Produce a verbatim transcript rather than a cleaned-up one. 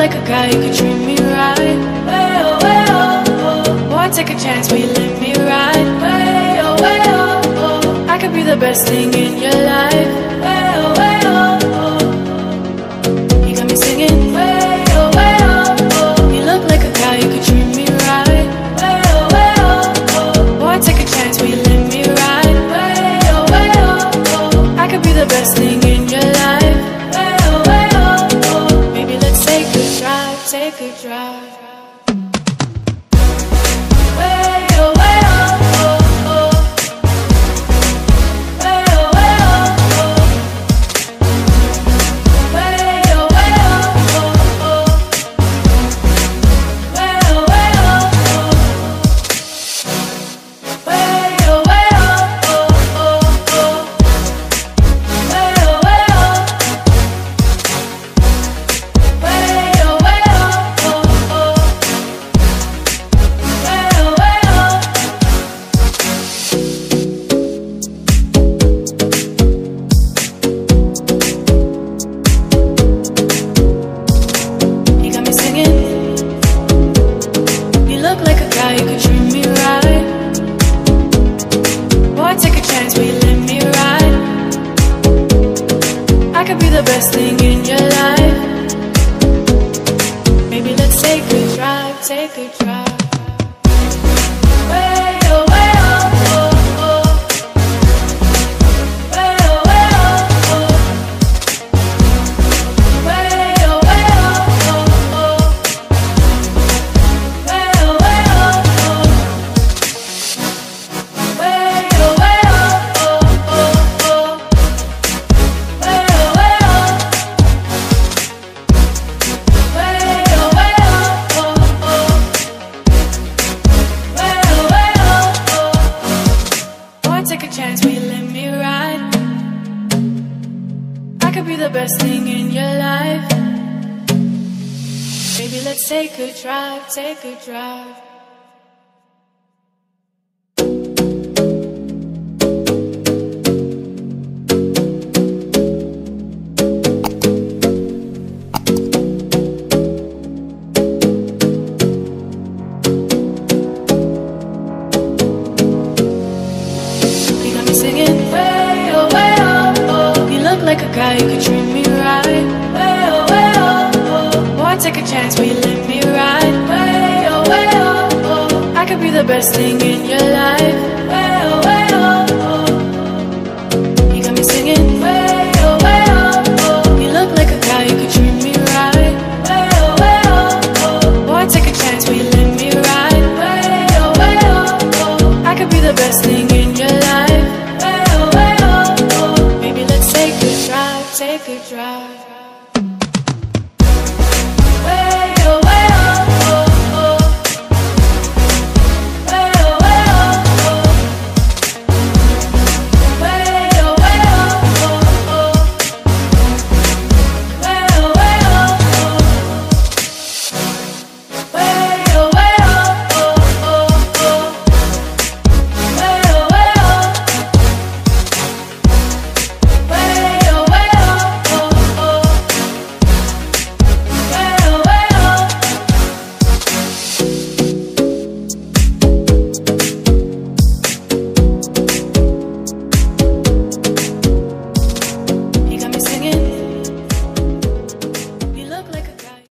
like a guy, you could treat me right. Way oh, way oh, oh. Boy, take a chance, will you let me ride? Way oh, way oh, oh. I could be the best thing in your life. Way oh, way oh, oh. You got me singing. Way oh, way oh, oh. You look like a guy, you could treat me right. Way oh, way oh, oh. Boy, take a chance, will you let me ride? Way oh, way oh, oh. I could be the best thing in your life. Way oh, way oh, oh. Maybe let's take a drive, take a drive. Take a drive. Way oh, way oh, oh, oh. Way oh, way oh, oh. Way oh, way oh, oh, oh. Way oh, way oh, oh. Way oh, way oh, oh, oh. Way oh, way oh. Way oh, way oh, oh. Take a chance, will you let me ride? I could be the best thing in your life. Baby, let's take a drive, take a drive. Singing, way oh, way oh, oh. You look like a guy, you could treat me right. Way oh, way oh, oh. Boy, take a chance, will you let me ride? Way oh, way oh, oh. I could be the best thing in your life. Way oh, way oh, oh. You got me singing, way oh, way oh, oh. You look like a guy, you could treat me right. Way oh, way oh, oh. Boy, take a chance, will you let me ride? Way oh, way oh, oh. I could be the best thing in your life. Take a drive.